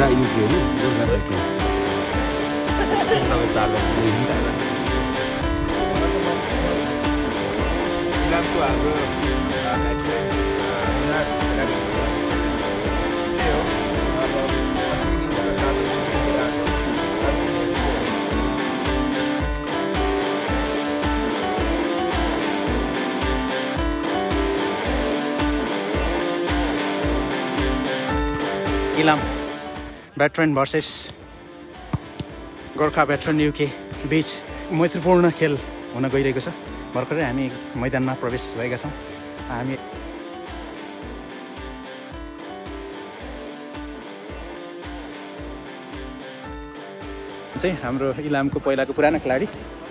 Gorkha UK हो Gorkha veterans इलामको हाम्रो Ilam veteran versus Gorkha veteran UK बीच मैत्रीपूर्ण खेल हुन गइरहेको छ। भर्खरै हामी मैदानमा प्रवेश भएका छौँ। हामी चाहिँ हाम्रो इलामको पहिलाको पुरानो खेलाडी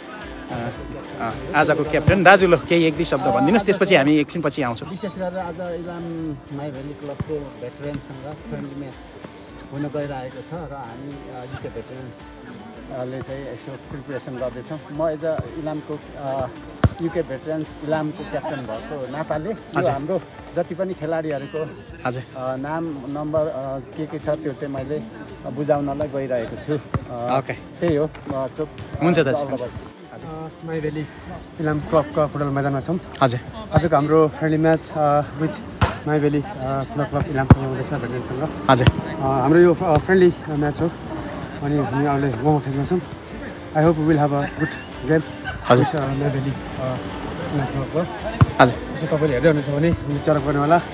आजको क्याप्टेन दाजु ल केही एक दुई शब्द भनिदिनुहोस्, त्यसपछि हामी एकछिनपछि आउँछौँ। विशेष गरेर आज इलाम माई भ्याली क्लबको भेटरेन्ससँग फ्रेन्डली म्याच हुन गइरहेको छ र हामी युके भेटरेन्सले चाहिँ यसो प्रिपरेसन गर्दैछौँ। म एज अ इलामको युके भेटरेन्स इलामको क्याप्टेन भएको नाताले हाम्रो जति पनि खेलाडीहरूको हजुर नाम नम्बर के छ त्यो चाहिँ मैले बुझाउनलाई गइरहेको छु। ओके त्यही हो। हुन्छ दाजु। माई भ्याली इलाम क्लबका फुटबल मैदानमा छौँ। हजुर आजको हाम्रो friendly match with Mai Valley football club इलामसँग हुँदैछ भेटरेन्ससँग। हजुर हाम्रो यो फ्रेन्डली म्याच हो अनि हामी अहिले वार्म अप फेजमा छौँ। I hope will have a good game हजुर माई भ्याली इलाम क्लब। हजुर यसो तपाईँले हेर्दै हुनुहुन्छ भने चरक गर्ने होला।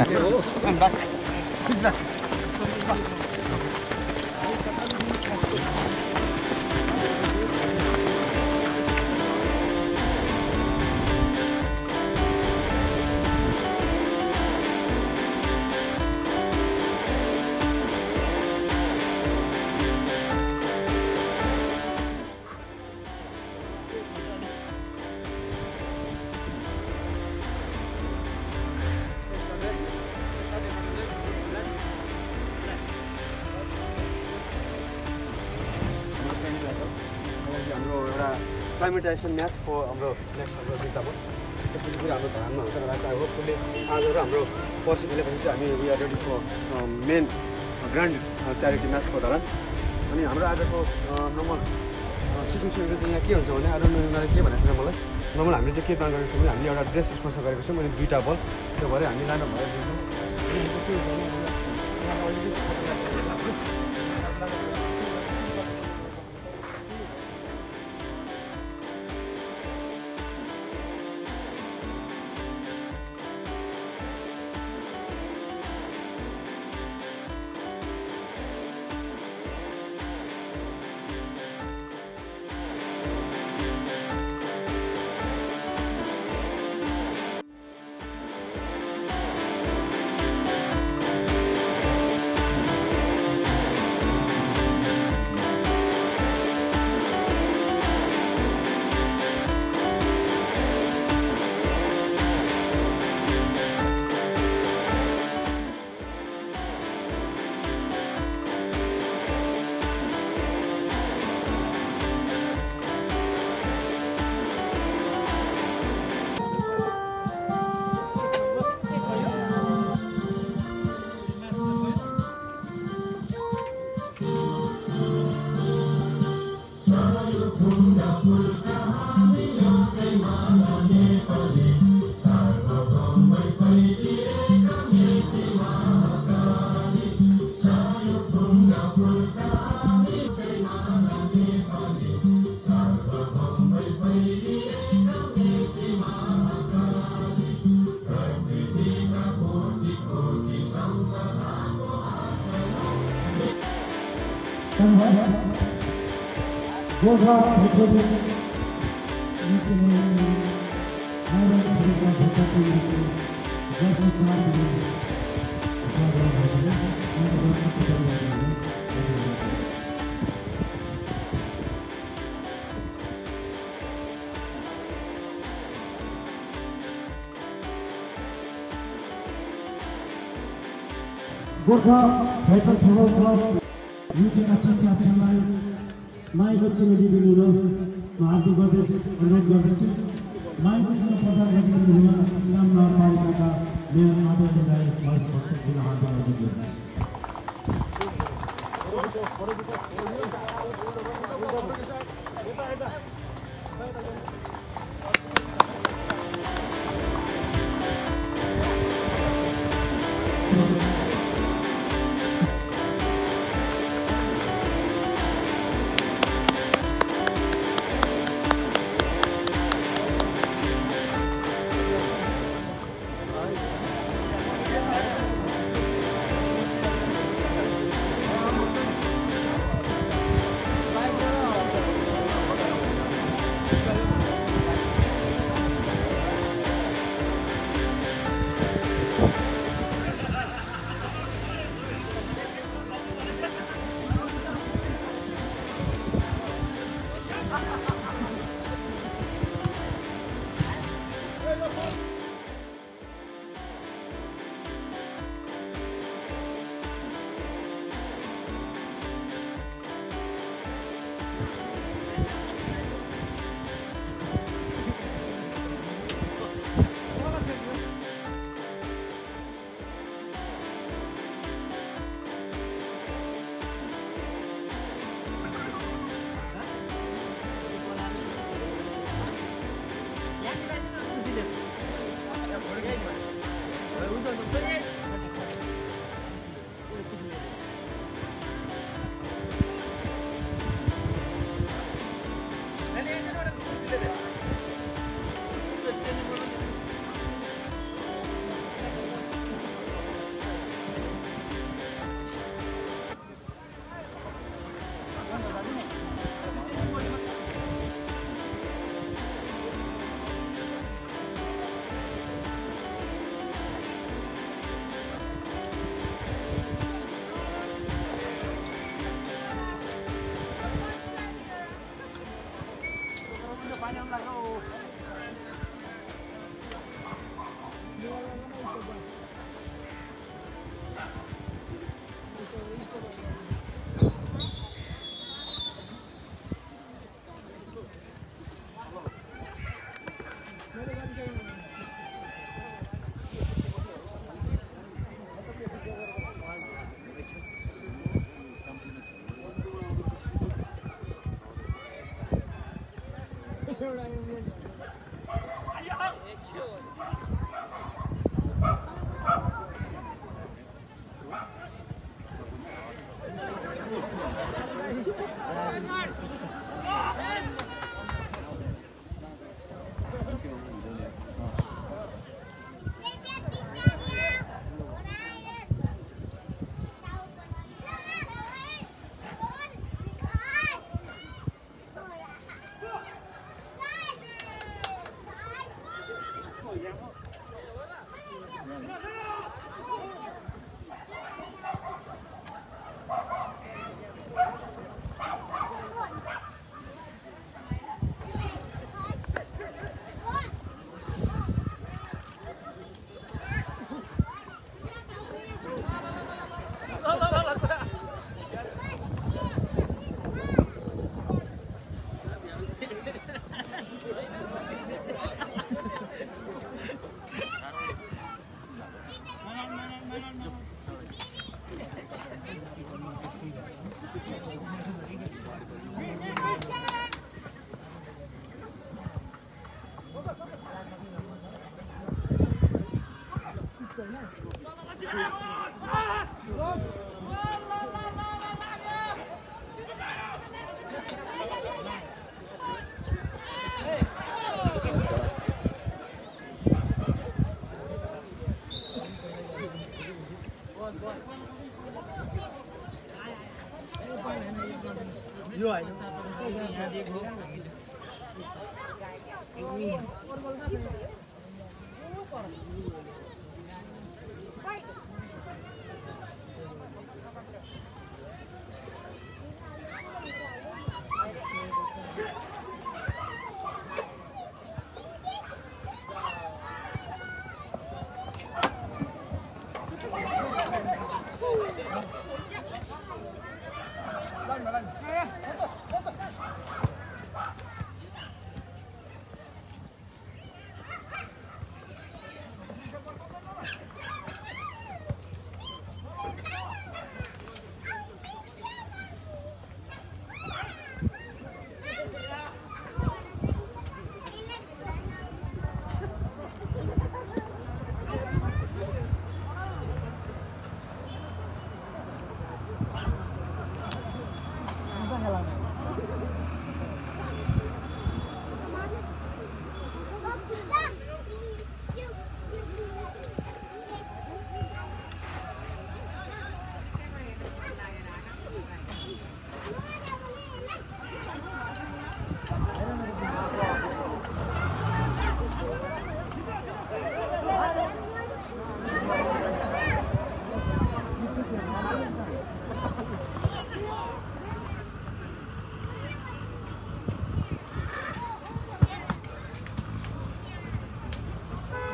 हाम्रो एउटा क्लाइमेटाइजेसन म्याच फर हाम्रो नेक्स्ट हाम्रो दुईवटा भयो। त्यसपछि फेरि हाम्रो धरानमा हुन्छ र चाहिँ होपफुल्ली आज र हाम्रो पर्सि खेलेपछि चाहिँ हामी we are ready for main grand charity match for Dharan. अनि हाम्रो आजको नर्मल सिचुएसनको चाहिँ यहाँ के हुन्छ भने आज उनीहरूले के भनेको छ मलाई नर्मल हामीले चाहिँ के प्लान गरेको छौँ भने हामीले एउटा ड्रेस स्पोन्सर गरेको छौँ अनि 2टा बल त्यो भएर हामी लानु भएको गोर्खा भेटरेन फुटबल क्लब युकेका टिम क्याप्टेनलाई माइक सेलेब्रेटी दिनु म हार्दिक अनुरोध गर्दछु। माइक प्रदान गरिदिनु हुन इलाम नगरपालिकाका मेयर आदरणीय भाइ महेश बस्नेतजीलाई हार्दिक अनुरोध गर्दछु।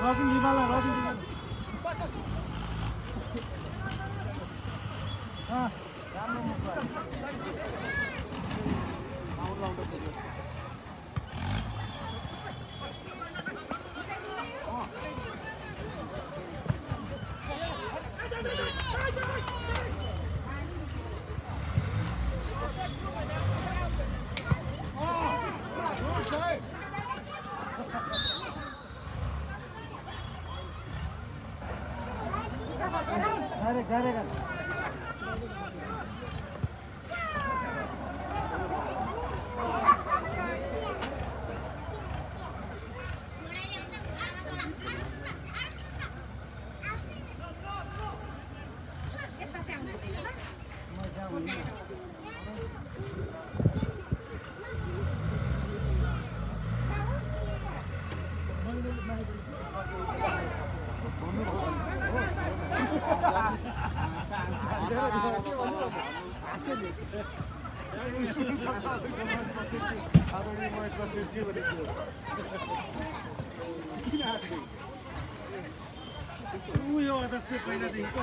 रसिन हिमाल रसिन उयो अध्यक्ष पहिलादेखिको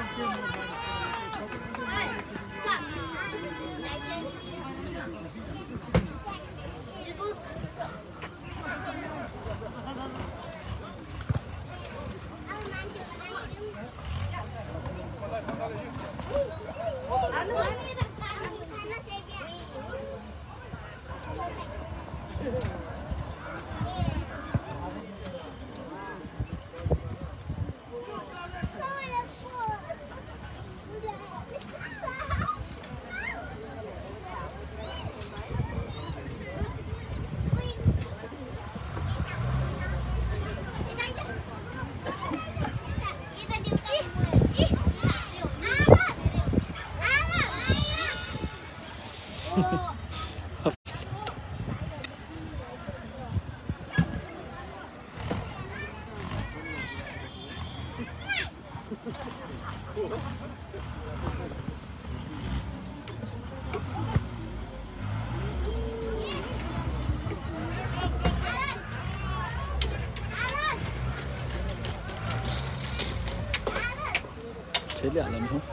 छैले हाल्नु हो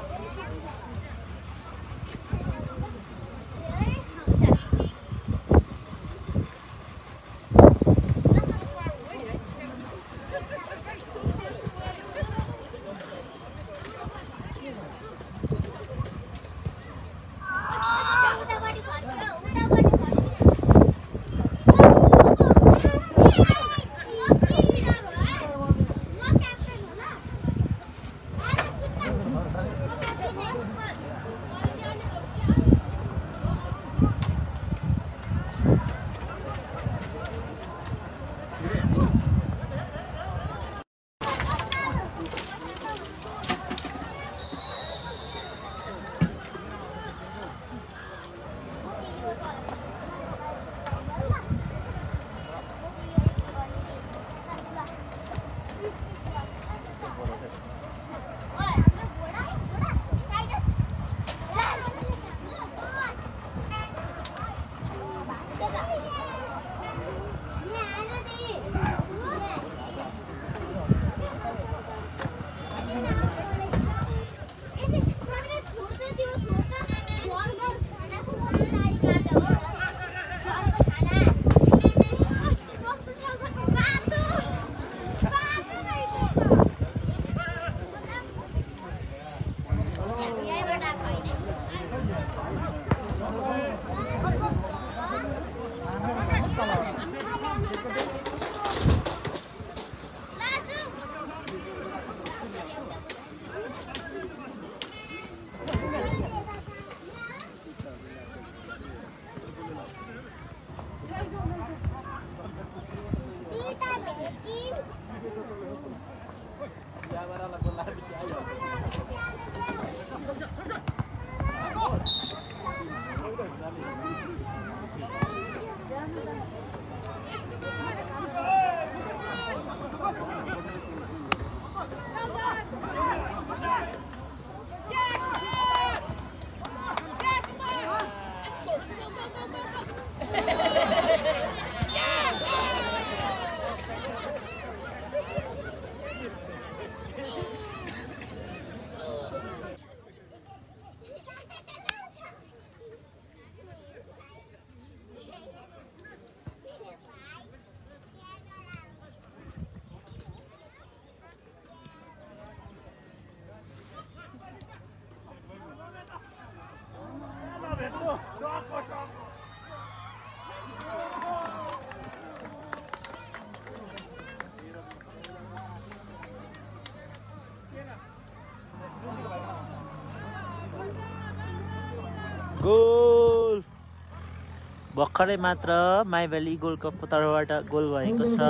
गोल भर्खरै मात्र माई भ्याली गोल्ड कपको तर्फबाट गोल भएको छ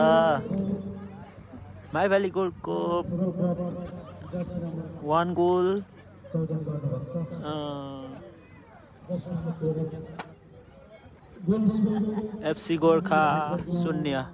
Mai Valley gold cup 1 goal FC Gorkha 0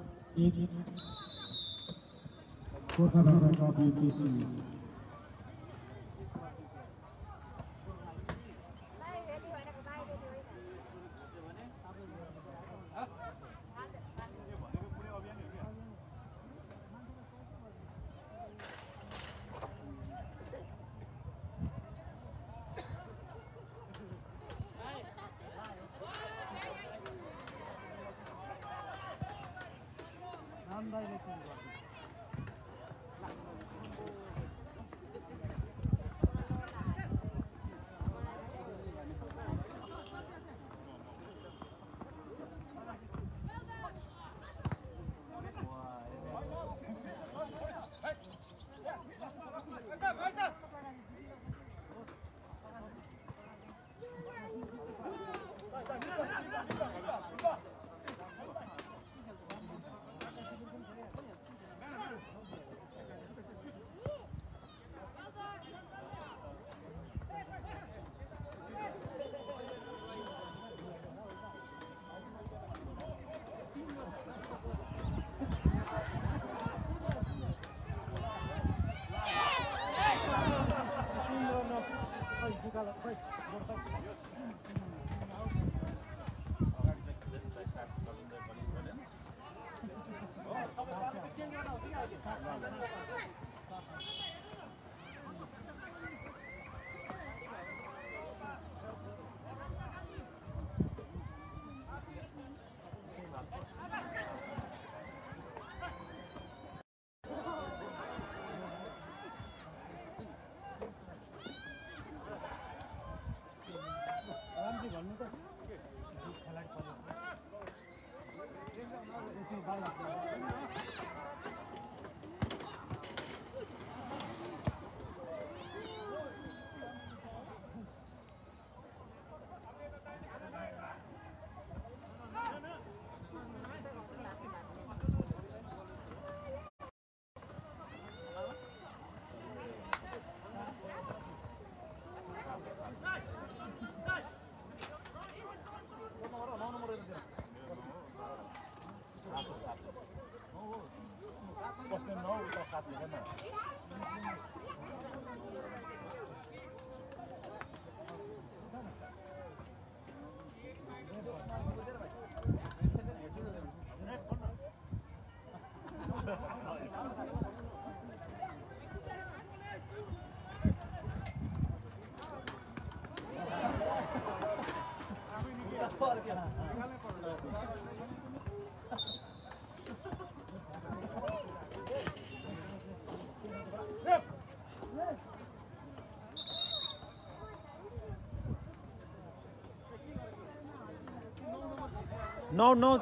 No,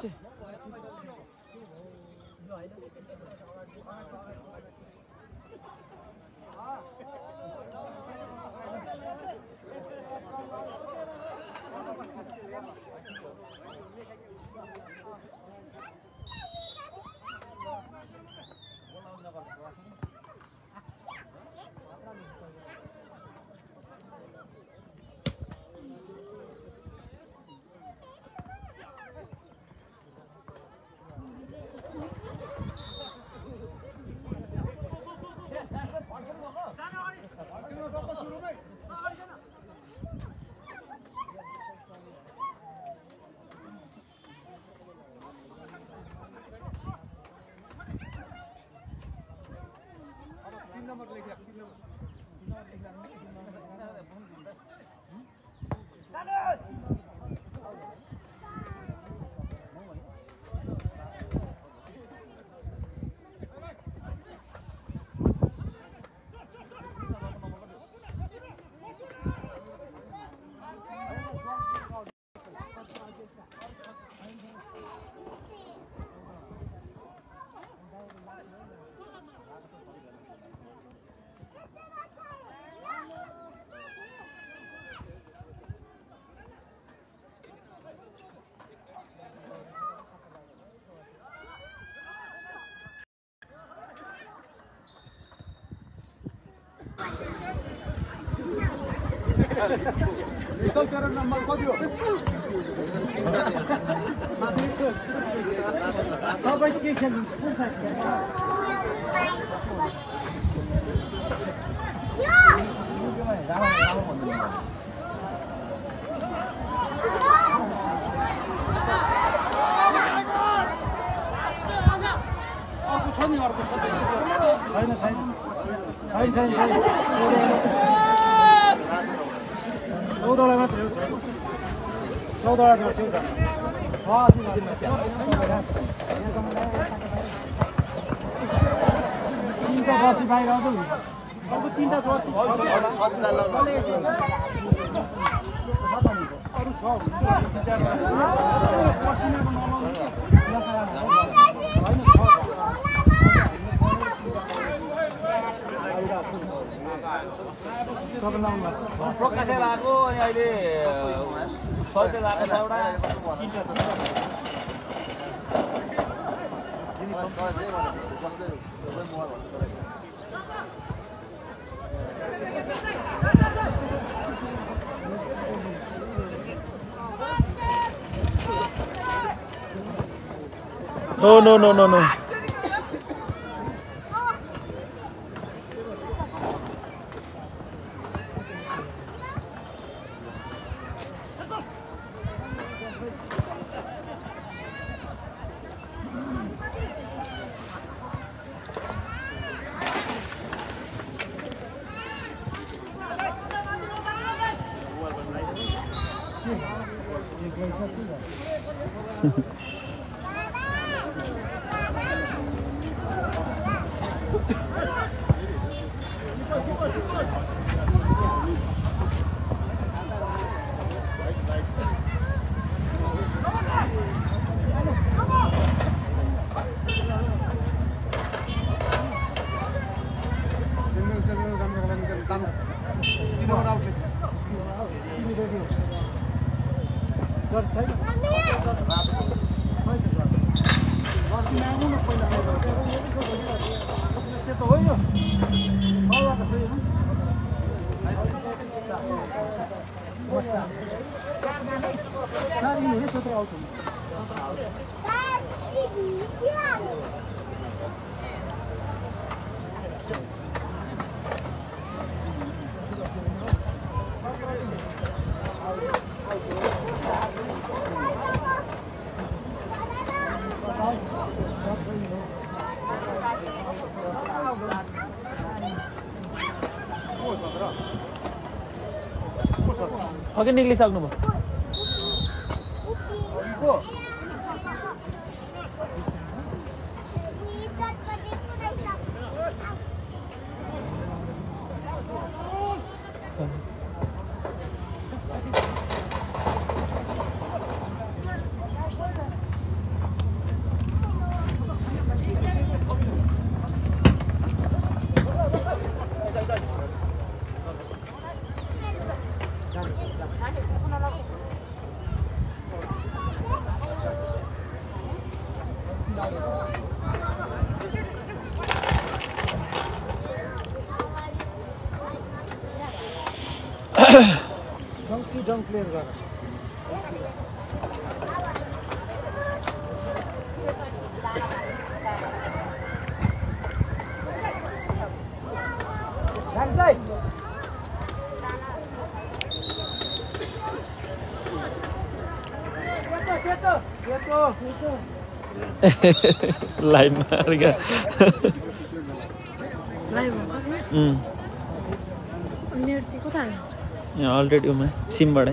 तेरो नम्बर कति हो तपाईँ के खेल्नुहुन्छ कुन साइड छैन 14वटा मात्रै हो 14वटा जर्सी छ तीनटा जर्सी बाहिर आउँछ नि अब तीनटा जर्सी अरु छ पसिनाको नलाउनु प्रकाशे लगाएको अनि अहिले सल्टे लगाएको छ एउटा No. अघि निक्लिसक्नु भयो डङ्क क्लियर गर लाइन मार्गा यहाँ अलरेडी उमा सिमबाटै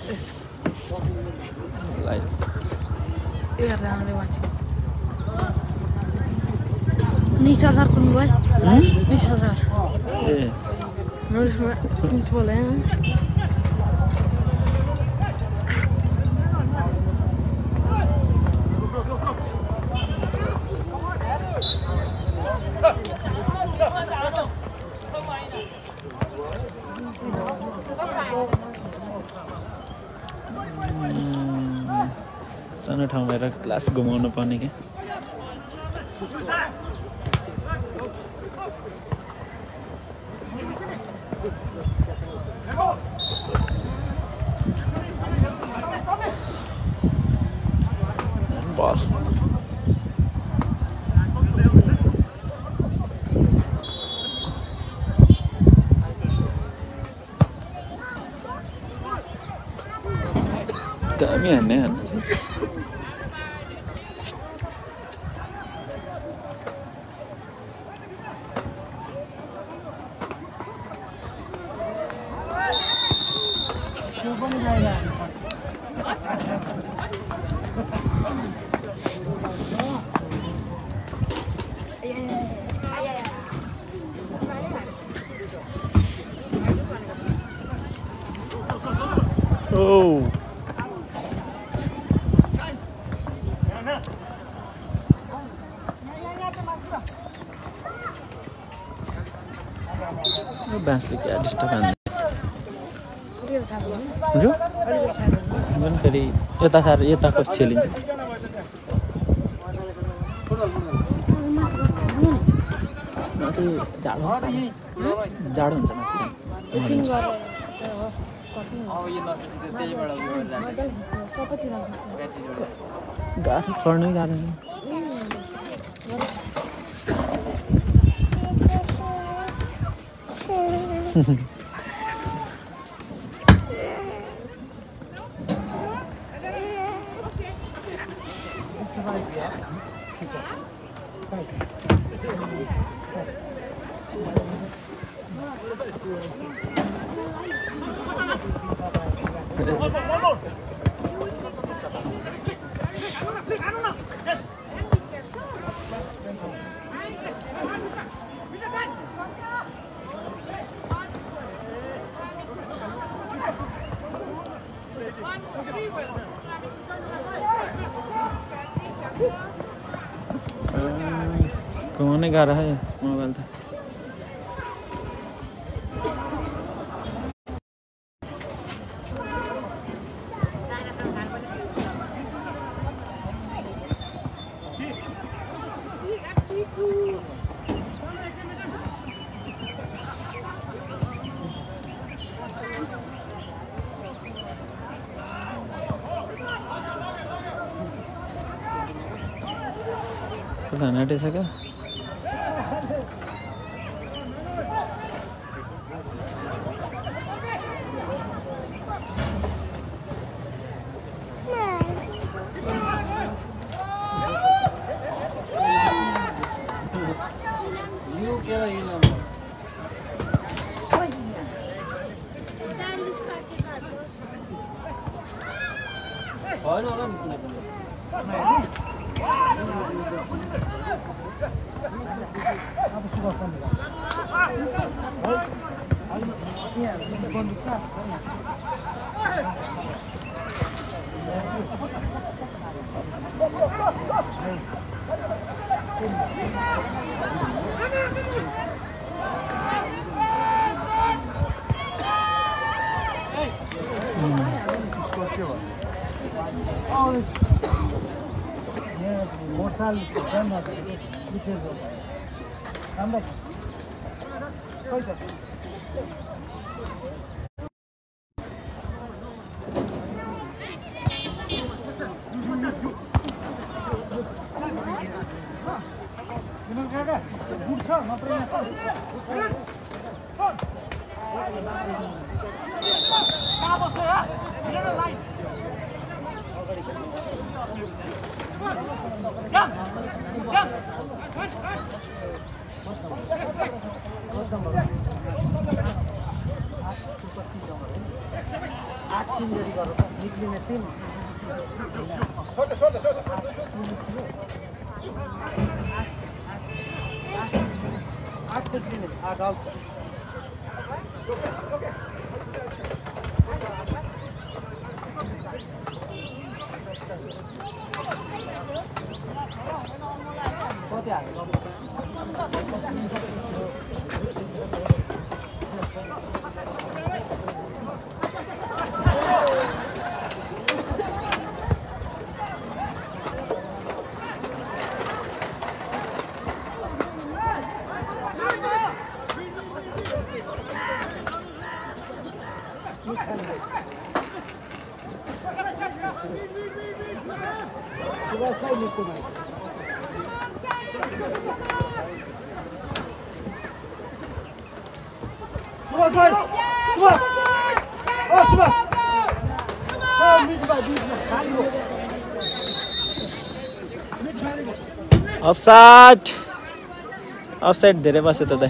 लाइन निशादार कुन भयो निशादार ए निस बोले सानो ठाउँ भएर क्लास घुमाउनु पर्ने क्या Ball. Kami aneh. Oh. बाँसले क्या डिस्टर्ब हान्ने जो पनि फेरि यता सार यताको छेलिन्छ माथि जाडो हुन्छ माथि गाह्रो चढ्नै गाह्रो घुमाउने गाह्रो है मोबाइल त खाना आँटिसक्यो मोटरसाइकल अफसाइड धेरै बस्यो त दाइ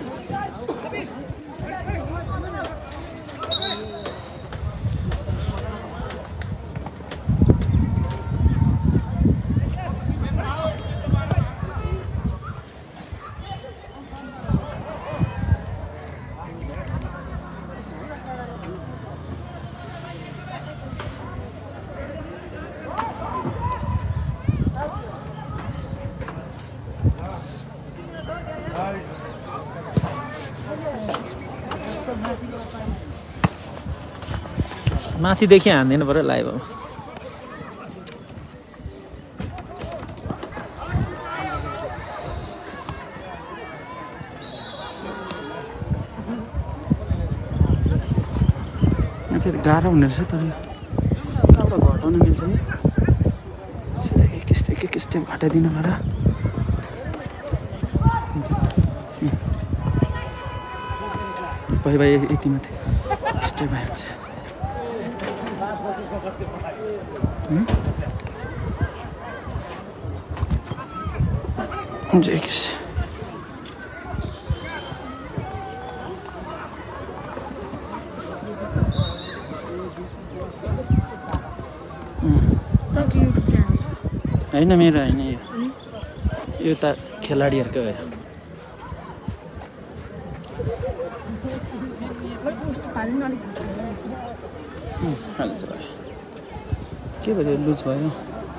माथिदेखि हान्दिनु पर्यो लाइभ अब गाह्रो हुने रहेछ तर कहाँबाट घटाउन मिल्छ नि सिधा एक स्टेप घटाइदिनु पर्यो भाइ यति मात्रै स्टेप आइहाल्छ होइन मेरो होइन यो त खेलाडीहरूकै हो के भयो लुज भयो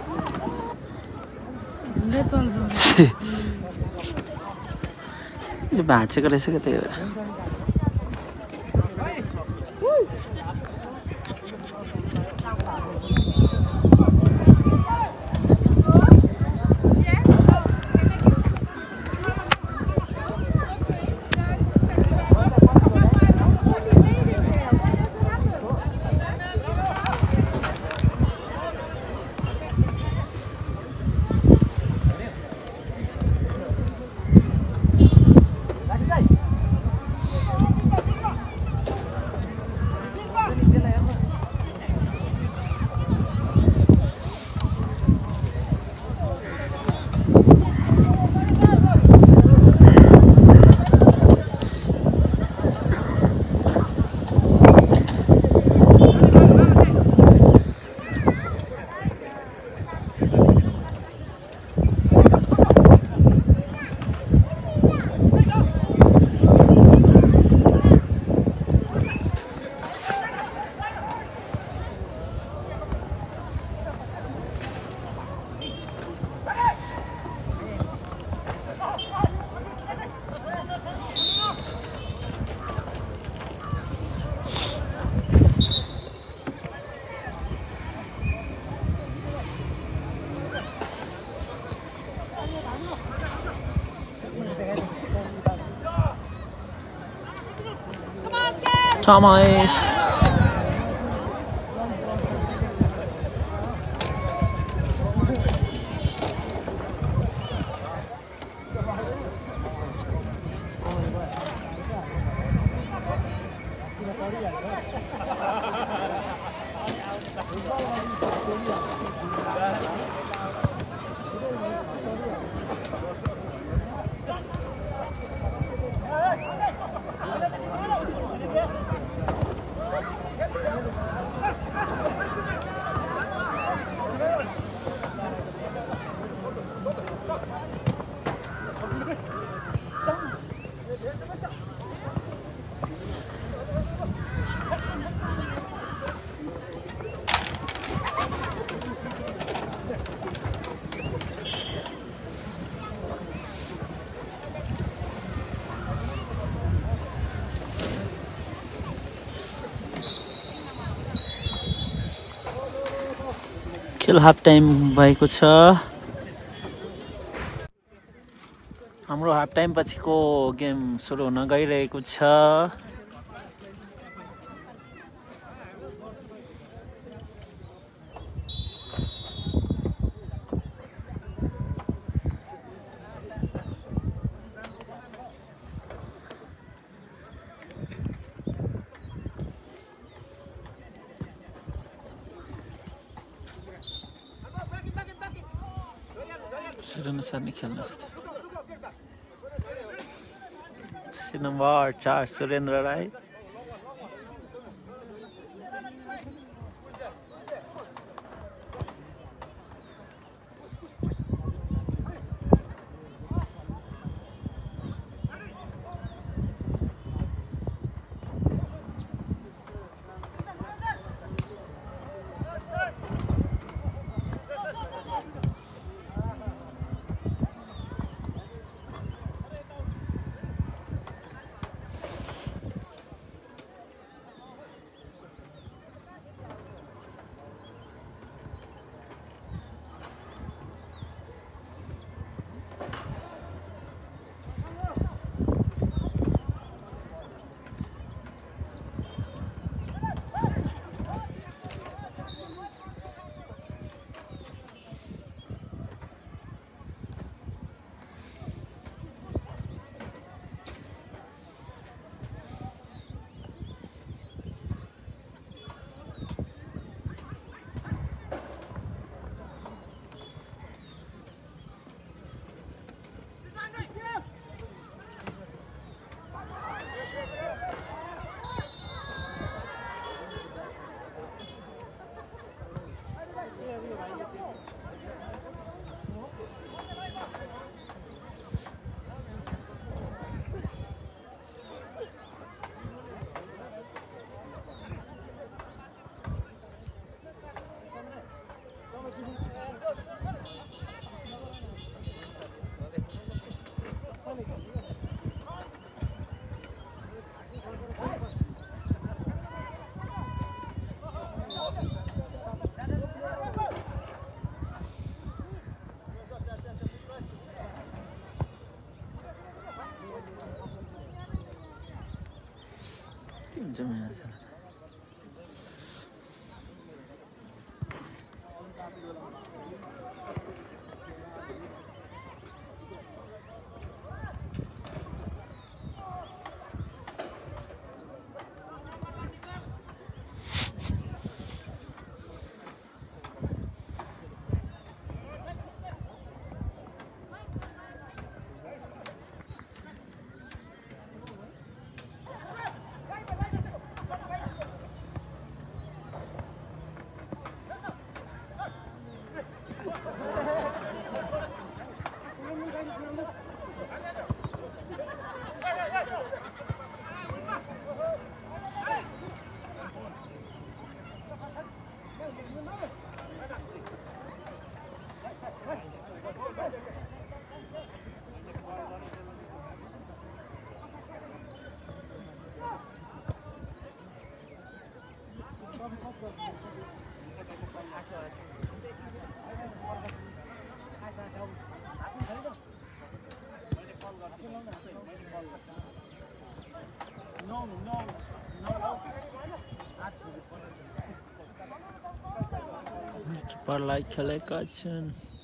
यो भाँचेको रहेछ क्या त्यही भएर Thomas. खेल हाफ टाइम भएको छ। हाम्रो हाफ टाइम पछिको गेम सुरु हुन गइरहेको छ। सुरेन्द्र सरले खेल्न नम्बर 4 सुरेन्द्र राई किपरलाई खेलेका छन्।